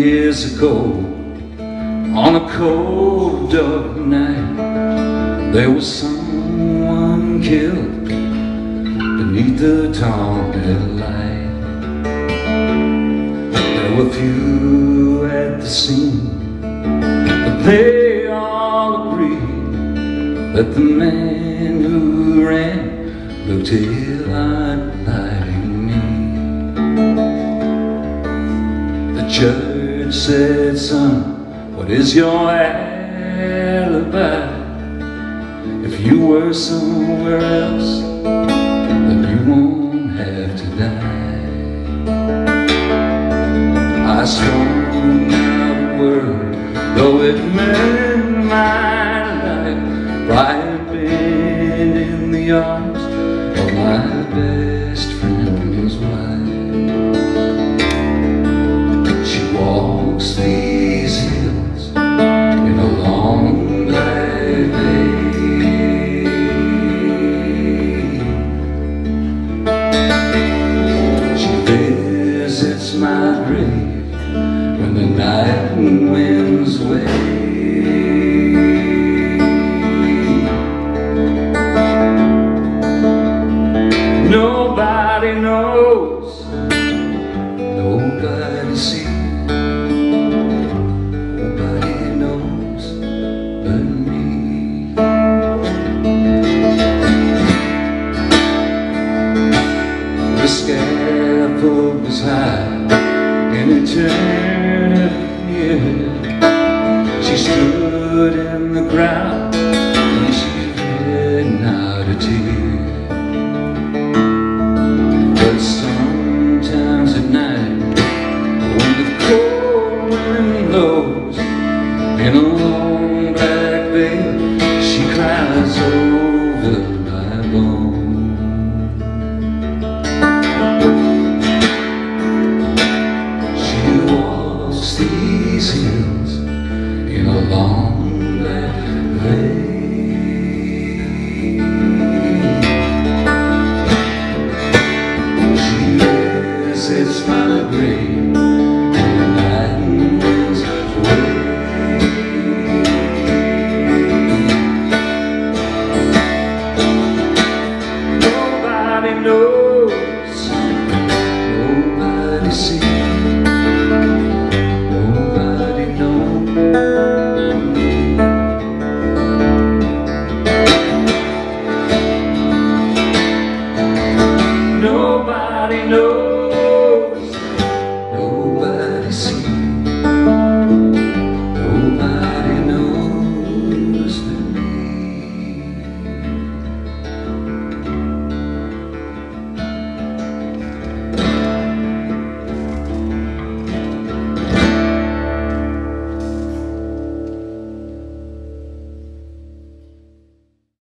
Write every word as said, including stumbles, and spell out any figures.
years ago, on a cold dark night, there was someone killed beneath the tornado light. There were few at the scene, but they all agreed that the man who ran looked a lot like me. The judge said, "Son, what is your alibi? If you were somewhere else, then you won't have to die." I strung out a word, though it meant my life, for I had been in the arms of my best friend's wife. She walks these hills in a long black veil. She visits my grave when the night winds away. Nobody knows, nobody sees, nobody knows but me. The scaffold was high in eternity. She stood in the ground and she had not a tear. But sometimes at night, when the cold wind blows in a long black veil, she cries over my bone. She walks these hills in a long black veil. It's my grave and the night winds away. Nobody knows, nobody sees, nobody knows. Nobody knows.